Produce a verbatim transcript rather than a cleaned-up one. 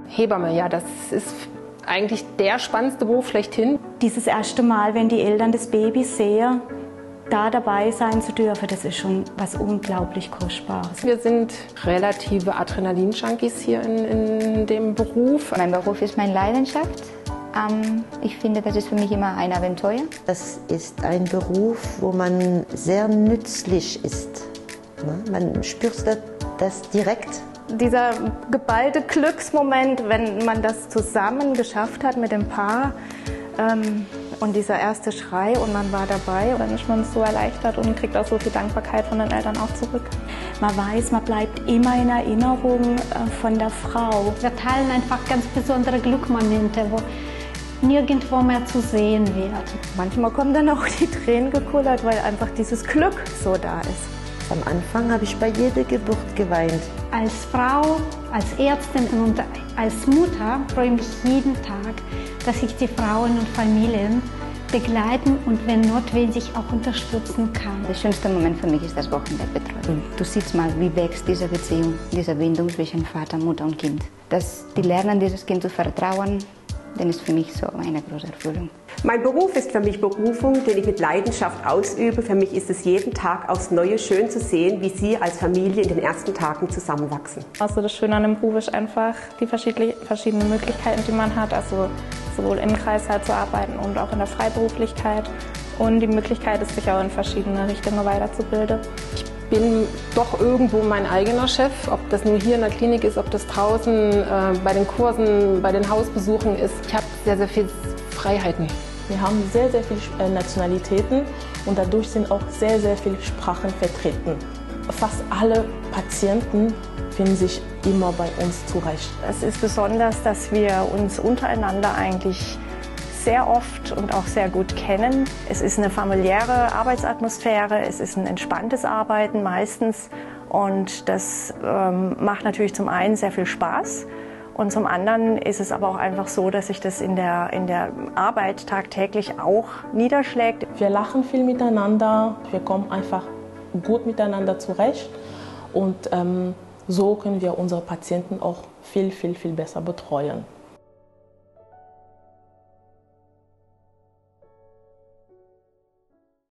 Hebamme, ja, das ist eigentlich der spannendste Beruf schlechthin. Dieses erste Mal, wenn die Eltern des Babys sehen, da dabei sein zu dürfen, das ist schon was unglaublich Kostbares. Wir sind relative Adrenalin-Junkies hier in, in dem Beruf. Mein Beruf ist meine Leidenschaft. Ich finde, das ist für mich immer ein Abenteuer. Das ist ein Beruf, wo man sehr nützlich ist. Man spürt das direkt. Dieser geballte Glücksmoment, wenn man das zusammen geschafft hat mit dem Paar, ähm, und dieser erste Schrei und man war dabei, dann ist man so erleichtert und kriegt auch so viel Dankbarkeit von den Eltern auch zurück. Man weiß, man bleibt immer in Erinnerung von der Frau. Wir teilen einfach ganz besondere Glückmomente, wo nirgendwo mehr zu sehen wird. Manchmal kommen dann auch die Tränen gekullert, weil einfach dieses Glück so da ist. Am Anfang habe ich bei jeder Geburt geweint. Als Frau, als Ärztin und als Mutter freue ich mich jeden Tag, dass ich die Frauen und Familien begleiten und wenn notwendig auch unterstützen kann. Der schönste Moment für mich ist das Wochenbettbetreuung. Du siehst mal, wie wächst diese Beziehung, diese Bindung zwischen Vater, Mutter und Kind. Dass die lernen, dieses Kind zu vertrauen, dann ist für mich so eine große Erfüllung. Mein Beruf ist für mich Berufung, den ich mit Leidenschaft ausübe. Für mich ist es jeden Tag aufs Neue schön zu sehen, wie Sie als Familie in den ersten Tagen zusammenwachsen. Also das Schöne an dem Beruf ist einfach die verschiedenen Möglichkeiten, die man hat. Also sowohl im Kreis halt zu arbeiten und auch in der Freiberuflichkeit. Und die Möglichkeit ist, sich auch in verschiedene Richtungen weiterzubilden. Ich bin doch irgendwo mein eigener Chef, ob das nur hier in der Klinik ist, ob das draußen äh, bei den Kursen, bei den Hausbesuchen ist. Ich habe sehr, sehr viel Freiheiten. Wir haben sehr, sehr viele Nationalitäten und dadurch sind auch sehr, sehr viele Sprachen vertreten. Fast alle Patienten finden sich immer bei uns zurecht. Es ist besonders, dass wir uns untereinander eigentlich sehr oft und auch sehr gut kennen. Es ist eine familiäre Arbeitsatmosphäre, es ist ein entspanntes Arbeiten meistens und das ähm, macht natürlich zum einen sehr viel Spaß. Und zum anderen ist es aber auch einfach so, dass sich das in der, in der Arbeit tagtäglich auch niederschlägt. Wir lachen viel miteinander, wir kommen einfach gut miteinander zurecht und ähm, so können wir unsere Patienten auch viel, viel, viel besser betreuen.